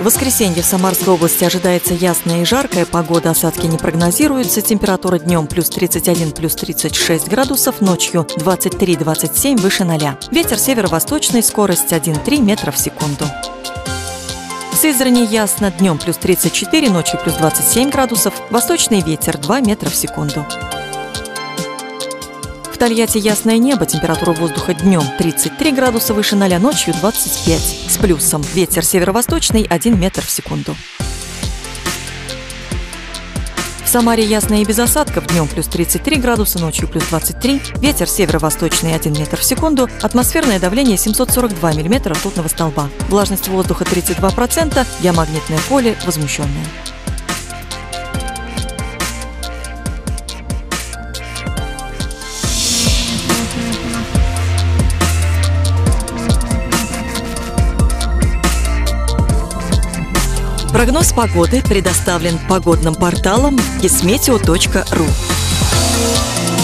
воскресенье в Самарской области ожидается ясная и жаркая погода, осадки не прогнозируются, температура днем плюс 31, плюс 36 градусов, ночью 23-27 выше 0. Ветер северо-восточный, скорость 1,3 метра в секунду. В Сызрани ясно, днем плюс 34, ночью плюс 27 градусов, восточный ветер 2 метра в секунду. В Тольятти ясное небо, температура воздуха днем 33 градуса выше 0, ночью 25 с плюсом. Ветер северо-восточный 1 метр в секунду. В Самаре ясно и без осадков, днем плюс 33 градуса, ночью плюс 23, ветер северо-восточный 1 метр в секунду, атмосферное давление 742 миллиметра ртутного столба, влажность воздуха 32%, геомагнитное поле возмущенное. Прогноз погоды предоставлен погодным порталом Gizmeteo.ru.